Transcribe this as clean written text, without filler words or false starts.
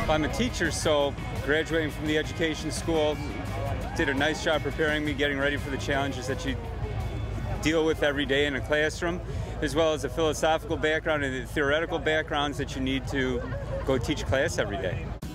I'm a teacher, so graduating from the education school did a nice job preparing me, getting ready for the challenges that you deal with every day in a classroom, as well as a philosophical background and the theoretical backgrounds that you need to go teach class every day.